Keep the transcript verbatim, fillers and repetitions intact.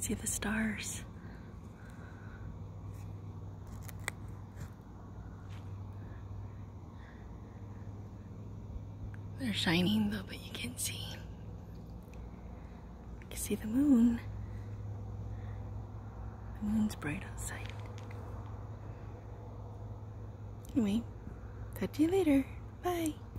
see the stars. They're shining though, but you can't see. You can see the moon. The moon's bright outside. Anyway, talk to you later. Bye.